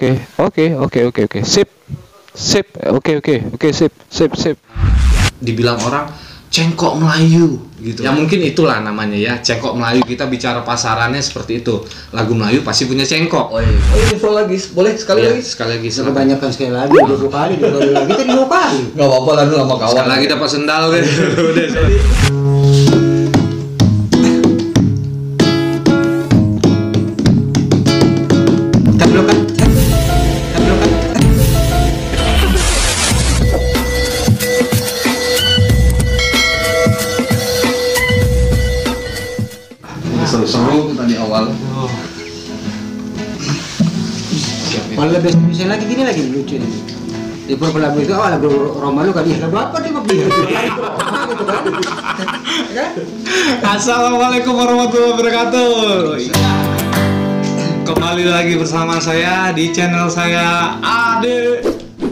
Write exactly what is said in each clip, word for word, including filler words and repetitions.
Oke, oke, oke, oke, oke, sip, sip, oke, oke, oke, sip, sip, sip. Dibilang orang cengkok Melayu gitu. Ya mungkin itulah namanya ya, cengkok Melayu. Kita bicara pasarannya seperti itu. Lagu Melayu pasti punya cengkok. Oh iya. Oh, info lagi, boleh sekali Ya, lagi? sekali lagi. Kebanyakan sekali lagi, dua puluh kali, dua kali lagi, tadi dua kali. Gak apa-apa lah dulu sama kawan. Sekali lagi dapat sendal deh. Udah. Kan dulu kan, kan dulu kan. Seru-seru tadi awal. Kalau lebih bisa lagi gini lagi lucu nih. Di beberapa lagu itu, oh lagu Roma lu kali, lagu apa dia mau bilang? Gitu kan? Kan? Assalamualaikum warahmatullahi wabarakatuh. Kembali lagi bersama saya di channel saya Ade.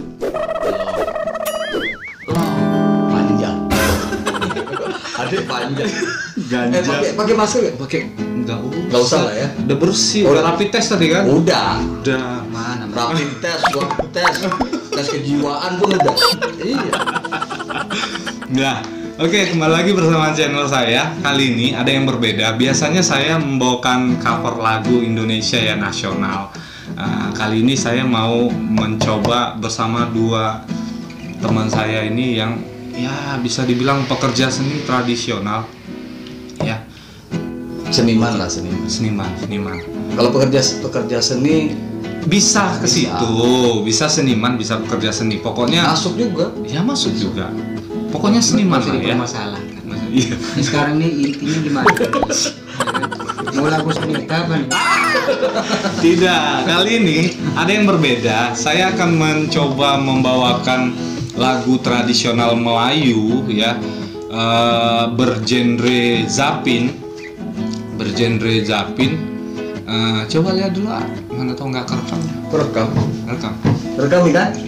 Panjang. Ada panjang. Ganja. Eh, pakai pakai masker nggak? Pakai enggak usah. Nggak usah lah ya. Udah bersih, Oh, udah rapid test tadi kan? Udah. Udah. Mana? Rapid test, swab test, tes kejiwaan pun udah. Iya. Nah, oke, kembali lagi bersama channel saya. Kali ini ada yang berbeda. Biasanya saya membawakan cover lagu Indonesia ya nasional. Uh, kali ini saya mau mencoba bersama dua teman saya ini yang ya bisa dibilang pekerja seni tradisional. Ya, Seniman lah seniman. seniman, seniman. Kalau pekerja pekerja seni Bisa ke Bisa. situ, bisa seniman, bisa pekerja seni. Pokoknya masuk juga. ya masuk juga. Pokoknya seniman Masih lah ya. dipermasalahkan. Iya. Ini sekarang nih intinya gimana? Mau lagu seni apa nih? Tidak, kali ini ada yang berbeda. Saya akan mencoba membawakan lagu tradisional Melayu ya, eh, bergenre zapin, bergenre zapin. Eh, coba lihat dulu, ah. Mana tahu nggak kerekam? Rekam. Rekam. Rekam nih kan?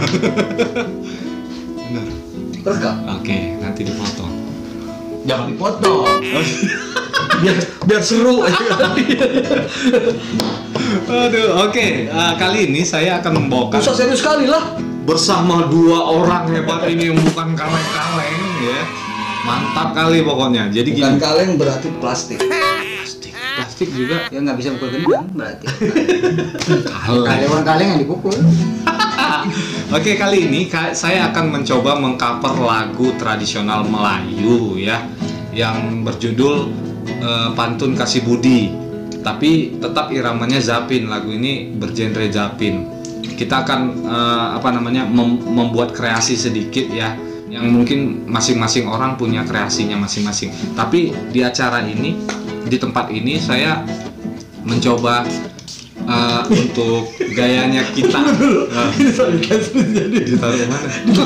Benar. Rekam. Oke, nanti dipotong. Jangan dipotong. biar biar seru aja. Aduh, oke. Eh, kali ini saya akan membawakan Usah serius sekali lah. bersama dua orang hebat ini yang bukan kaleng-kaleng ya. Mantap kali pokoknya. Jadi Bukan gini. kaleng berarti plastik. Plastik, plastik juga Ya nggak bisa pukul gendang berarti. Kalau kaleng. orang kaleng yang dipukul. Oke, kali ini ka- saya akan mencoba mengcover lagu tradisional Melayu ya, yang berjudul eh, Pantun Kasih Budi. Tapi tetap iramanya zapin. Lagu ini bergenre zapin. Kita akan eh, apa namanya mem- membuat kreasi sedikit ya, yang mungkin masing-masing orang punya kreasinya masing-masing. Tapi di acara ini, di tempat ini saya mencoba uh, untuk gayanya kita. Uh, ditaruh mana?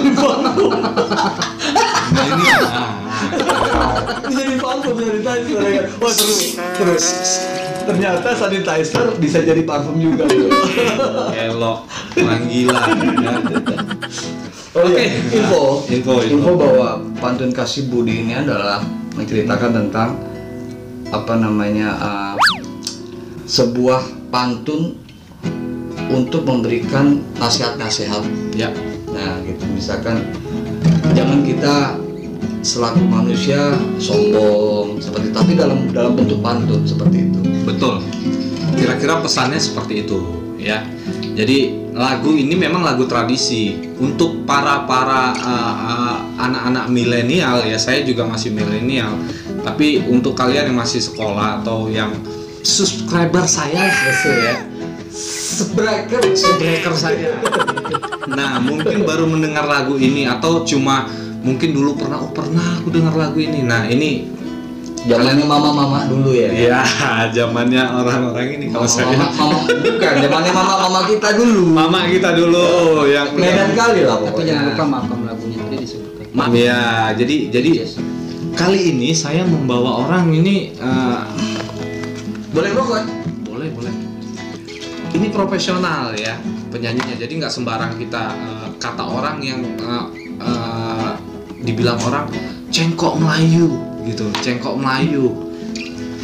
Nah ini. Nah, Jadi parfum sanitizer ya. Wah seru. Terus ternyata sanitizer bisa jadi parfum juga. elok, panggilan. Ya. Oh Oke. iya, info. Info, info. Info bahwa Pantun Kasih Budi ini adalah menceritakan tentang apa namanya uh, sebuah pantun untuk memberikan nasihat-nasihat. Ya. Nah, gitu misalkan jangan kita selaku manusia sombong seperti tapi dalam dalam bentuk pantun seperti itu. Betul. Kira-kira pesannya seperti itu, ya. Jadi lagu ini memang lagu tradisi untuk para para uh, uh, anak-anak milenial ya. Saya juga masih milenial. Tapi untuk kalian yang masih sekolah atau yang subscriber saya sesuai ya, Subscriber, subscriber saya. Nah, mungkin baru mendengar lagu ini atau cuma mungkin dulu pernah oh pernah aku dengar lagu ini. Nah, ini zamannya mama-mama dulu ya. ya zamannya orang-orang ini kalau saya Mama, mama, bukan zamannya mama-mama kita dulu. mama kita dulu yang Medan kali lah Tapi pokoknya. jangan lupa makam lagunya tadi disebutkan. Ma- ya jadi jadi Yes. kali ini saya membawa orang ini eh, Boleh rokok? boleh boleh ini profesional ya penyanyinya, jadi nggak sembarang kita eh, kata orang yang eh, eh, dibilang orang cengkok Melayu gitu, cengkok Melayu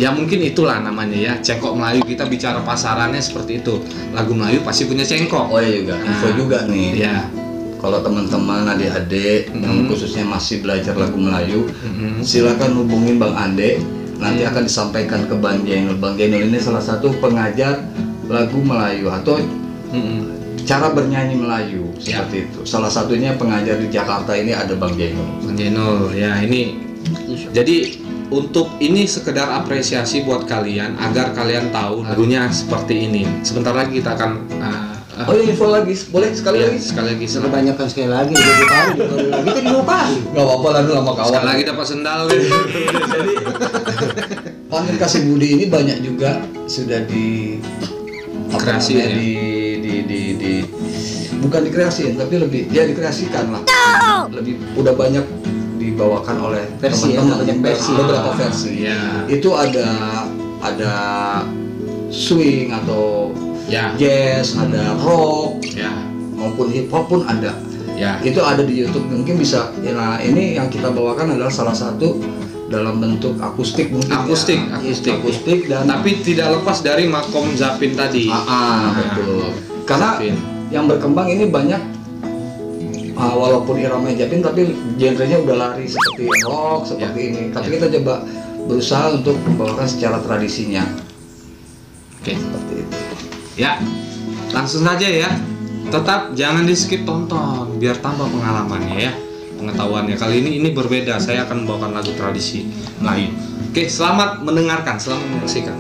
Ya mungkin itulah namanya ya, cengkok Melayu. Kita bicara pasarannya seperti itu. Lagu Melayu pasti punya cengkok. Oh iya juga, info Nah, juga nih. Ya. Kalau teman-teman adik-adik yang Mhm. khususnya masih belajar lagu Melayu, Mhm. silakan hubungin Bang Ade. Nanti Mhm. akan disampaikan ke Bang Jainul. Bang Jainul ini salah satu pengajar lagu Melayu atau Mhm. cara bernyanyi Melayu Ya. seperti itu. Salah satunya pengajar di Jakarta ini ada Bang Jainul. Bang Jenol, ya ini. Jadi untuk ini sekedar apresiasi buat kalian agar kalian tahu lagunya seperti ini. Sebentar lagi kita akan uh, uh, Oh iya, info lagi, boleh sekali ya, lagi? sekali lagi Kita silakan. banyakkan sekali lagi, dua puluh kali, dua kali lagi, kan dua kali. Gak apa-apa lah dulu sama kawan. Sekali lagi dapat sendal deh. Jadi Pantun Kasih Budi ini banyak juga sudah di apa Kreasi, namanya, ya? di, di, di, di bukan dikreasiin tapi lebih ya dikreasikan lah. Lebih udah banyak dibawakan oleh Versi, ya, teman-teman banyak versi. beberapa versi. Ya. Itu ada ada swing atau Ya, jazz, ada rock ya, maupun hip hop pun ada. ya. Itu ada di YouTube, mungkin bisa ya, nah ini yang kita bawakan adalah salah satu dalam bentuk akustik mungkin Akustik, ya. akustik. akustik dan Tapi tidak lepas dari makom Zapin tadi. ah, ah, betul karena Zapin. yang berkembang ini banyak ah, walaupun irama Japin tapi genrenya udah lari seperti rock seperti Ya. ini tapi Ya. kita coba berusaha untuk membawakan secara tradisinya Oke. seperti itu. Ya, langsung saja ya. Tetap jangan di skip, tonton biar tambah pengalamannya ya, pengetahuannya. Kali ini ini berbeda. Saya akan membawakan lagu tradisi Melayu. Oke, selamat mendengarkan, selamat menyaksikan.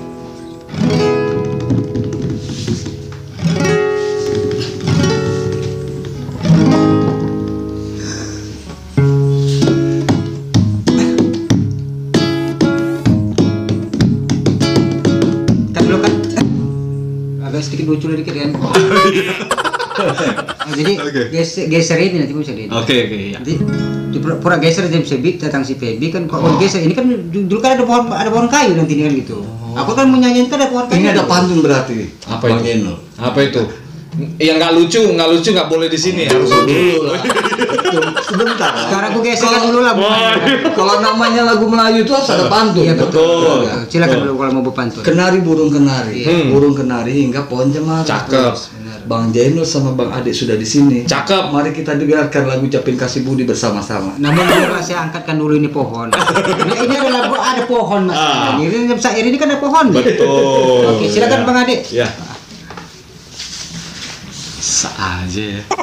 Kan dulu kan agak sedikit lucu dikit kan. Nah, jadi Oke. geser, geser ini nanti bisa di. Oke, oke ya. Nanti di pura, pura geser James Beat datang si Feby kan kalau geser ini kan dulu kan ada pohon ada pohon kayu nanti ini kan gitu. Aku kan mau nyanyiin kan ada pohon kayu. Ini ada gitu. pantun berarti Apa Bang itu? Yenul. Apa itu? Yang nggak lucu, nggak lucu nggak boleh di sini. Harus Dulu lah. Sebentar. Sekarang aku geserkan dulu lah. Kalau namanya lagu Melayu itu harus ada pantun. Iya betul. Betul. Silakan dulu kalau mau berpantun. Kenari burung kenari, Hmm. burung kenari hingga pohon cemara. Cakep. Benar. Bang Jainul sama Bang Ade sudah di sini. Cakep. Mari kita dengarkan lagu Japin Kasih Budi bersama-sama. Namun biarlah saya angkatkan dulu ini pohon. Ini, ini adalah ada pohon mas. Ah. Ini syair ini kan ada pohon. Betul. Oke silakan Ya. Bang Ade. Ya. Sa aja ya.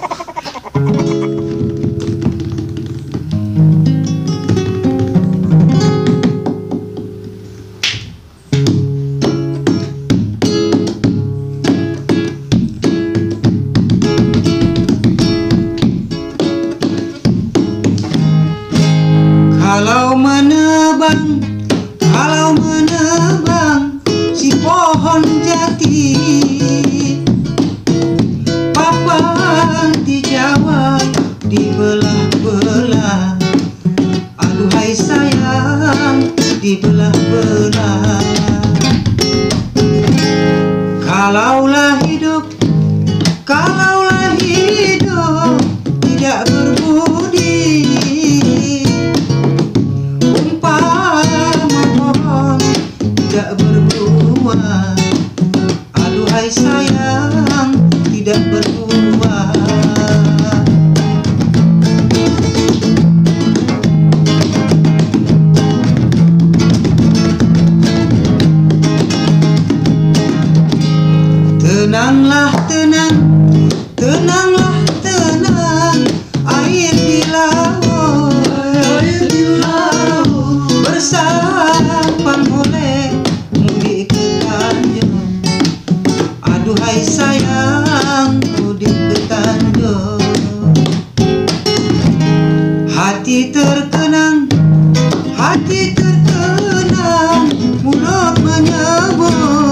Kalau menebang, kalau menebang si pohon jati, papan dijawab dibelah-belah. Aduhai sayang, dibelah-belah. Kalaulah hidup, kalaulah hidup tidak berbudi, umpama pohon tidak berbuah. Aduhai sayang, tidak berbuah. Tenanglah tenang, tenanglah tenang, air di laut, air di laut, bersampan oleh mudik ke Tanjung. Aduhai sayang, mudik ke Tanjung. Hati terkenang, hati terkenang, mulut menyebut.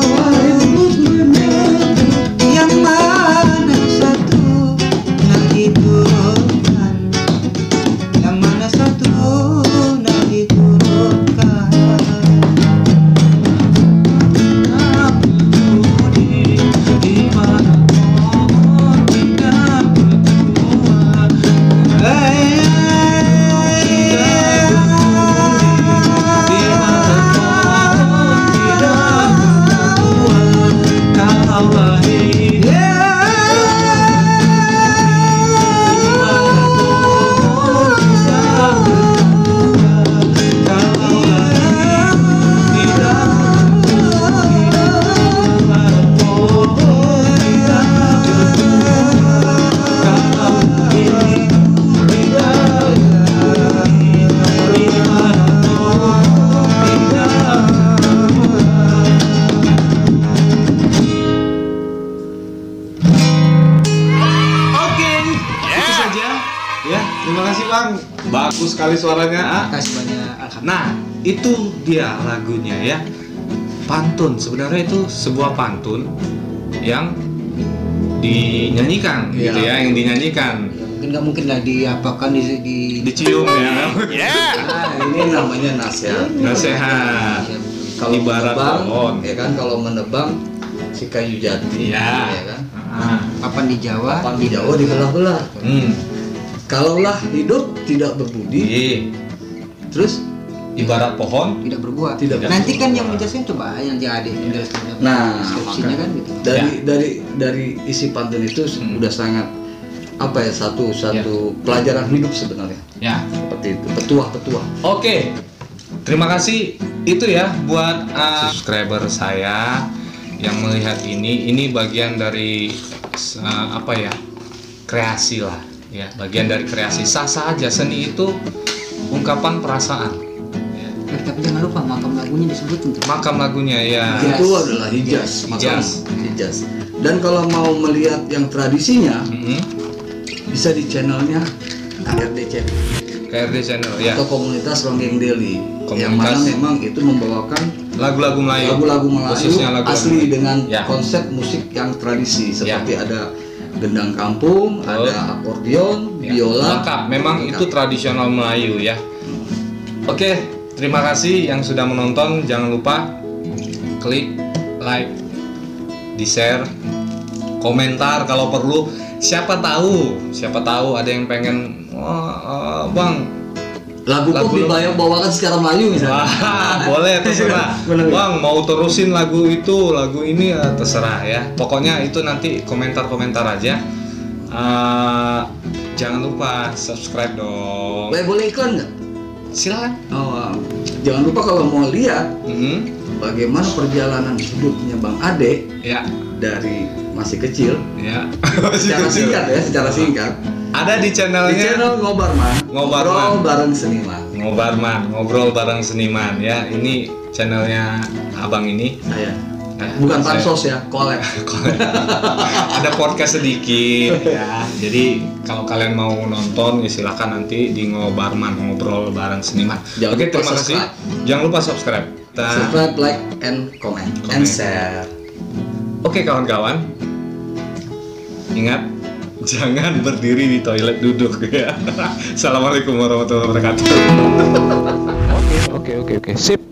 Yang mana satu nak diturunkan, yang mana satu nak diturunkan. Budi di mana pohon tidak berbuah. Terima kasih Bang. Bagus sekali suaranya. Ah. Makasih banyak. Alhamdulillah. Nah, itu dia lagunya ya. Pantun. Sebenarnya itu sebuah pantun yang dinyanyikan Iya. gitu ya, yang dinyanyikan. Ya, mungkin nggak mungkin lah diapakan di di, Dicium ya. Nah, ini namanya nasihat. Nasihat. Ya, Kalau Ibarat menebang, pohon. ya kan, kalau menebang si kayu jati, Iya. ya kan. Ah. papan di Jawa. Papan di Jawa dibelah-belah. Hmm. Kalaulah hidup tidak berbudi, Iya. terus Ibarat pohon. tidak berbuat. Tidak Nanti kan berbuat. yang menjelaskan coba yang dia adik menjelaskan. Nah, deskripsinya maka- kan gitu. dari dari dari isi pantun itu Hmm. udah sangat apa ya, satu satu pelajaran hidup sebenarnya, Ya. seperti itu, petuah-petuah. Oke, terima kasih itu ya buat uh, subscriber saya yang melihat ini. Ini bagian dari uh, apa ya, kreasi lah, ya, bagian dari kreasi. Sah-sah aja, seni itu ungkapan perasaan. Ya. Eh, tapi jangan lupa makam lagunya disebutin tuh. Makam lagunya ya. Hijaz. Itu adalah hijaz, makam Hijaz. hijaz. Dan kalau mau melihat yang tradisinya, Mm-mm. bisa di channelnya K R D Channel K R D Channel ya. atau komunitas Ronggeng Deli, yang Komunitas. mana memang itu membawakan Lagu-lagu Melayu. lagu-lagu Melayu Khususnya lagu-lagu asli Melayu. dengan Ya. konsep musik yang tradisi, Ya. seperti ada gendang kampung, Betul. ada akordeon, Ya, biola. lengkap. Memang Lengkap. itu tradisional Melayu ya. Oke, terima kasih yang sudah menonton. Jangan lupa klik like, di share, komentar kalau perlu. Siapa tahu, siapa tahu ada yang pengen, wah, eh, bang, Lagu Lagu- pop dibayar bawakan secara Melayu misalnya. wah, boleh terserah. Bener. Bang, mau terusin lagu itu, lagu ini ya terserah ya. Pokoknya itu nanti komentar-komentar aja. Eh, jangan lupa subscribe dong. Boleh boleh iklan nggak? Silakan. Oh, jangan lupa kalau mau lihat Mhm. bagaimana perjalanan hidupnya Bang Ade Ya, dari masih kecil, ya. secara singkat ya, secara singkat, Ada di di channelnya channel Ngobarman, Ngobarman. Ngobrol bareng seniman. Ngobarman, ngobrol bareng seniman ya. Ini channelnya abang ini. Saya, Nah, bukan saya- pansos ya, kolek. Ada podcast sedikit ya. Jadi kalau kalian mau nonton ya silakan nanti di Ngobarman, ngobrol bareng seniman. Jangan Oke, lupa terima kasih. subscribe. Jangan lupa subscribe. Kita- Subscribe, like, and comment, Comment. and share. Oke kawan-kawan, ingat jangan berdiri di toilet, duduk ya. Assalamualaikum warahmatullahi wabarakatuh. Oke, oke, oke, oke. Sip.